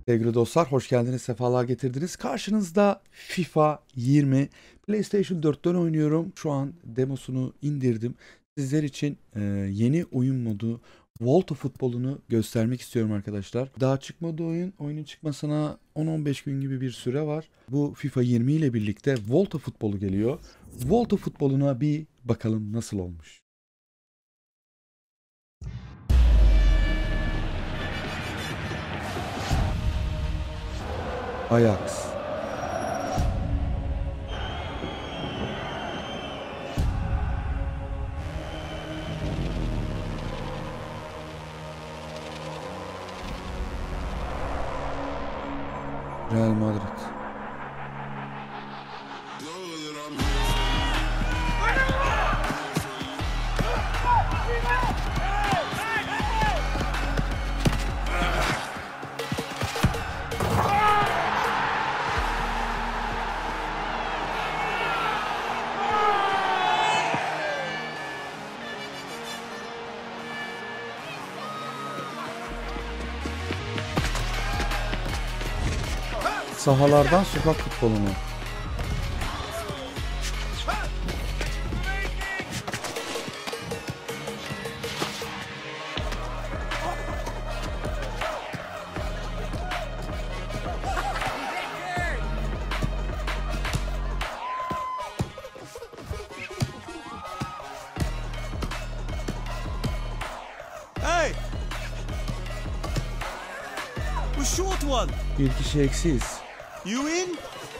Sevgili dostlar, hoş geldiniz, sefalar getirdiniz. Karşınızda FIFA 20. PlayStation 4'ten oynuyorum. Şu an demosunu indirdim. Sizler için yeni oyun modu Volta futbolunu göstermek istiyorum arkadaşlar. Daha çıkmadı oyun. Oyunun çıkmasına 10-15 gün gibi bir süre var. Bu FIFA 20 ile birlikte Volta futbolu geliyor. Volta futboluna bir bakalım nasıl olmuş. Ajax. Real Madrid. Sahalardan sokak futbolunu. Hey! The short one! Bir kişi eksiyiz. You in?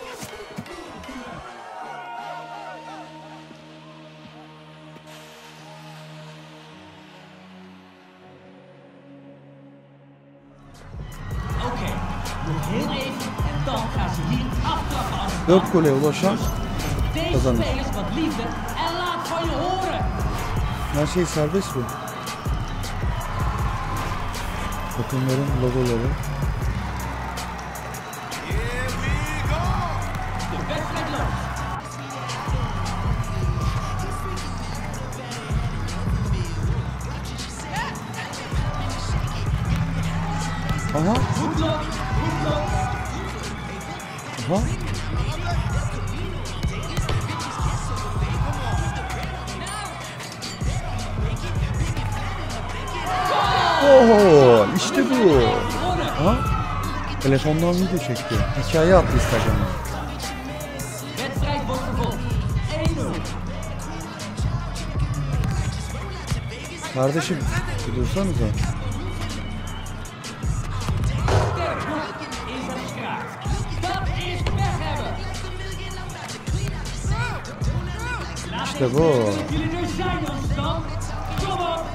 Oké, nog heel even en dan gaan ze hier aftrappen aan de 4 gole ulaşan Deze kazanır. spelers wat liefde en laat van je horen. Her şey serbest mi? Takımların logoları. Here we go! De wedstrijd loopt. Aha, Goed blok, goed blok. aha. Oho, işte bu. Ha? Telefondan video çekti. Hikaye attı Instagram'a. Wedstrijd wordt vervolgd. 1-0. Kardeşim, bir dursanıza. Sterk blok is het gekraakt. Dat is pech hebben. İşte bu. Jullie nu zijn ons dan. Kom op.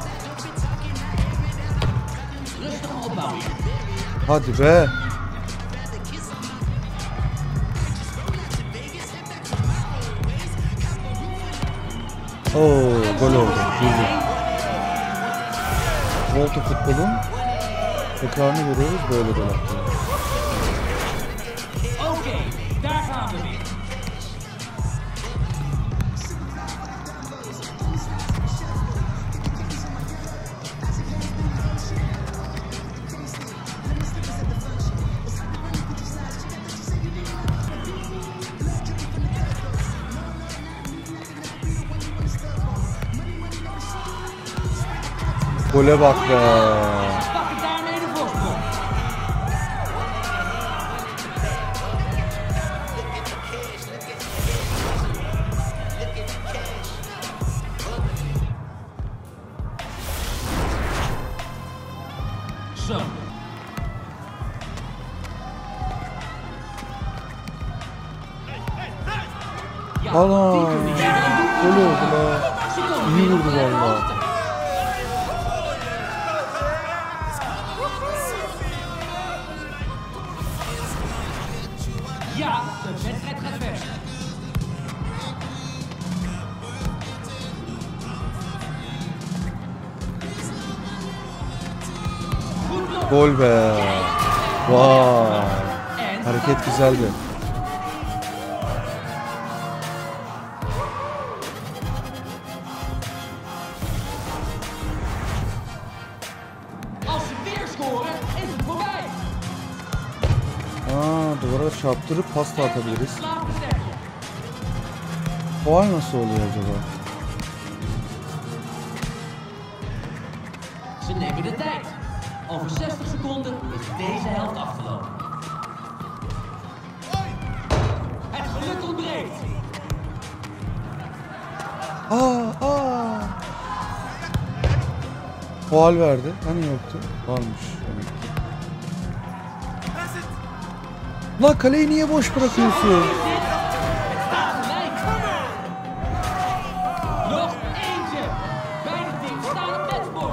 Rustig opbouwen. Hadi be. Oo, gol oldu. Güzel. Volta futbolun tekrarını görüyoruz, böyle gol attı. Oké, daar gaan we weer. Gole bak be. Pakken daarmee de voorsprong. Zo. Ja, Ana. die kunnen niet. Gol oldu be. Ze komen İyi weer vurdu op de valla. hoogte. Ja, de wedstrijd gaat verder. Goed blok. Gol be. Vay. En Hareket güzeldi. als ze weer scoren, is het voorbij. duvara çarptırıp pas da atabiliriz. Slapen tackle. Faul nasıl oluyor acaba? Ze nemen de tijd. Over 60 seconden is deze helft afgelopen. Het geluk ontbreekt. Aa. Faul verdi. Hani yoktu? Varmış demek ki. Lan kaleyi niye boş bırakıyorsun? Het staat gelijk. Nog eentje. Beide teams staan op matchboard.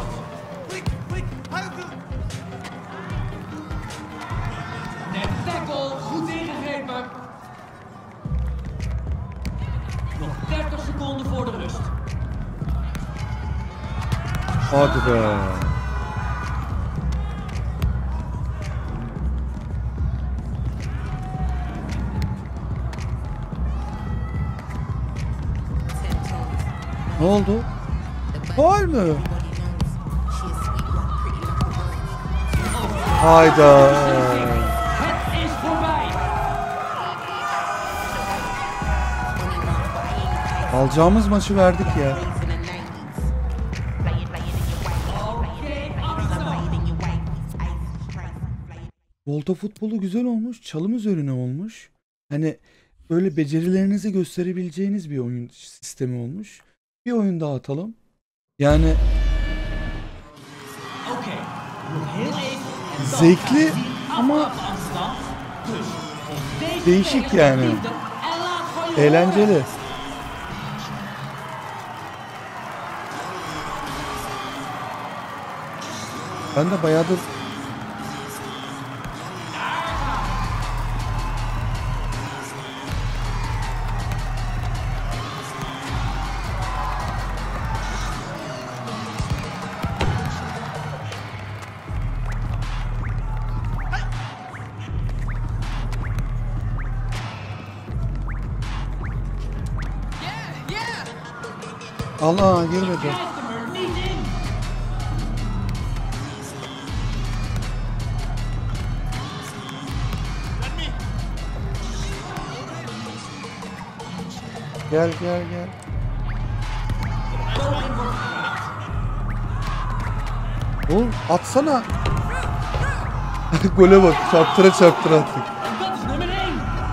Net tackle, goed ingegrepen. Nog 30 seconden voor de rust. Hadi be. Ne oldu? Faul mü? Hayda. Het is voorbij. Alacağımız maçı verdik ya. Volta futbolu güzel olmuş. Çalım üzerine olmuş. Hani böyle becerilerinizi gösterebileceğiniz bir oyun sistemi olmuş. Bir oyun daha atalım. Yani Oké, nog heel even. En dan zevkli ama Amsterdam. Dus deze değişik spelers yani. liefde en laat van je Eğlenceli. Ben de bayağıdır Allah girmedi. krijgt hem er niet in. Gel. Poging wordt geraakt. Oğlum atsana. Gole bak. Çarptıra attık. En dat is nummer 1.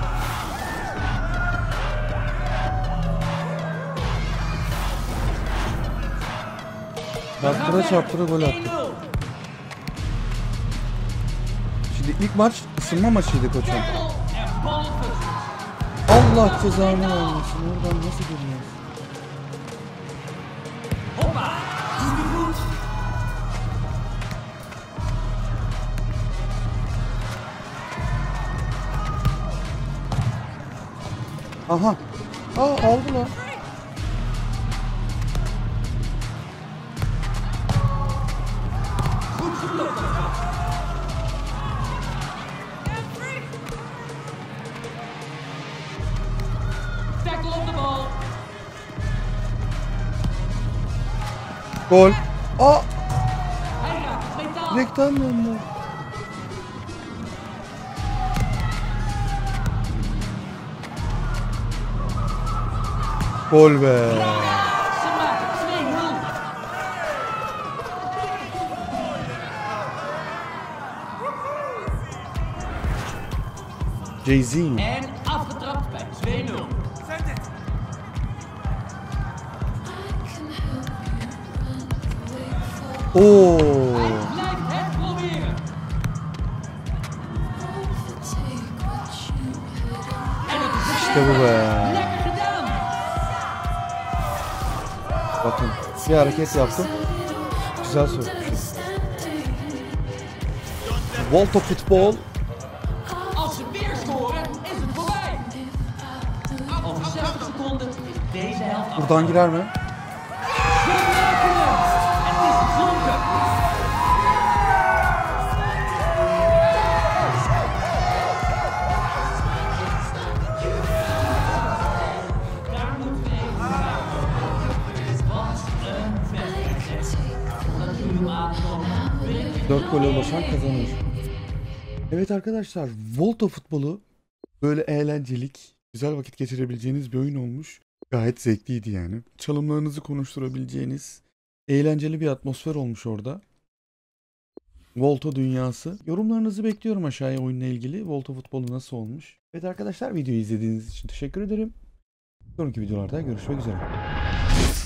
Çarptıra gol attık. 1-0. Şimdi ilk maç ısınma maçıydı koçum. Tackle en bal tussen. Allah cezanı vermesin. Oradan nasıl girmez? Hoppa, goede voet. Aha. Aldı lan. Goed geblokkt. Tackle op de bal. Gol. Hij raakt het metaal. Direkten döndü. Gol be. Ze maken 2-0. Jay-Z. En afgetrapt bij 2-0. Oo. Blijft het proberen. En het is İşte bu be. lekker gedaan. Bakın bir hareket yaptım. Güzel sokmuşum. Volta futbol. Als ze weer scoren, is het voorbij. Over 60 seconden is deze helft af. Buradan girer mi? We maken hem. Het is gezonken. Daar moeten we even praten. Wat een wedstrijd. Dat jullie hem aankomen. 4 gole ulaşan kazanır. Evet arkadaşlar, Volta futbolu böyle eğlencelik, güzel vakit geçirebileceğiniz bir oyun olmuş. Gayet zevkliydi yani. Çalımlarınızı konuşturabileceğiniz eğlenceli bir atmosfer olmuş orada. Volta dünyası. Yorumlarınızı bekliyorum aşağıya oyunla ilgili. Volta futbolu nasıl olmuş? Evet arkadaşlar, videoyu izlediğiniz için teşekkür ederim. Sonraki videolarda görüşmek üzere.